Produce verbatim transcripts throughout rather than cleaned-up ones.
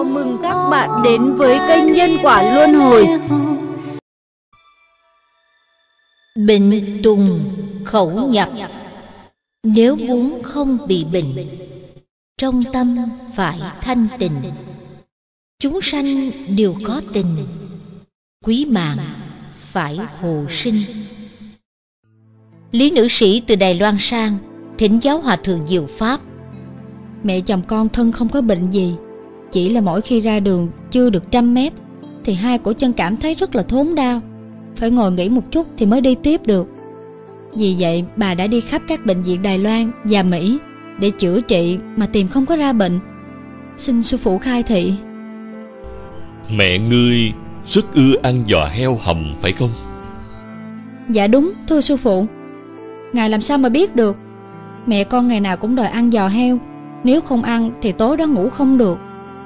mừng các bạn đến với kênh Nhân Quả Luân Hồi. Bệnh trùng khẩu nhập. Nếu muốn không bị bệnh, trong tâm phải thanh tịnh. Chúng sanh đều có tình, quý mạng phải hộ sinh. Lý nữ sĩ từ Đài Loan sang thỉnh giáo hòa thượng diệu pháp. Mẹ chồng con thân không có bệnh gì, chỉ là mỗi khi ra đường chưa được trăm mét thì hai cổ chân cảm thấy rất là thốn đau, phải ngồi nghỉ một chút thì mới đi tiếp được. Vì vậy bà đã đi khắp các bệnh viện Đài Loan và Mỹ để chữa trị mà tìm không có ra bệnh. Xin sư phụ khai thị. Mẹ ngươi rất ưa ăn giò heo hầm phải không? Dạ đúng, thưa sư phụ. Ngài làm sao mà biết được? Mẹ con ngày nào cũng đòi ăn giò heo, nếu không ăn thì tối đó ngủ không được.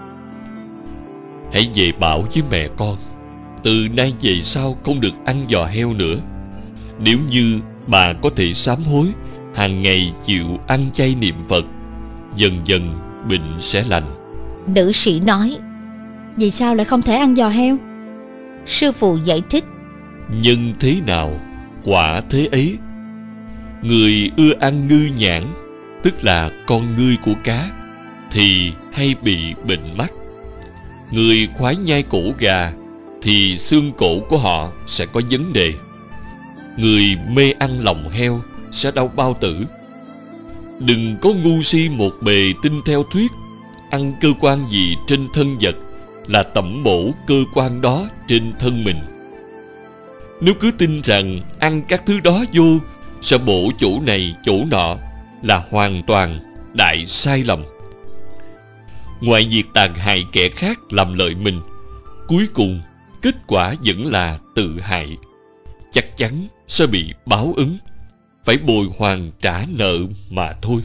Hãy về bảo với mẹ con, từ nay về sau không được ăn giò heo nữa. Nếu như bà có thể sám hối, hàng ngày chịu ăn chay niệm Phật, dần dần bệnh sẽ lành. Nữ sĩ nói: Vì sao lại không thể ăn giò heo? Sư phụ giải thích: Nhân thế nào, quả thế ấy. Người ưa ăn ngư nhãn, tức là con ngươi của cá, thì hay bị bệnh mắt. Người khoái nhai cổ gà thì xương cổ của họ sẽ có vấn đề. Người mê ăn lòng heo sẽ đau bao tử. Đừng có ngu si một bề tin theo thuyết ăn cơ quan gì trên thân vật là tẩm bổ cơ quan đó trên thân mình. Nếu cứ tin rằng ăn các thứ đó vô sẽ bổ chỗ này chỗ nọ là hoàn toàn đại sai lầm. Ngoài việc tàn hại kẻ khác làm lợi mình, cuối cùng kết quả vẫn là tự hại. Chắc chắn sẽ bị báo ứng, phải bồi hoàn trả nợ mà thôi.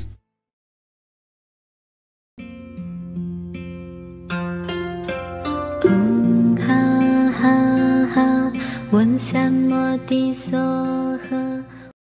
Ha ha ha, 问三摩地所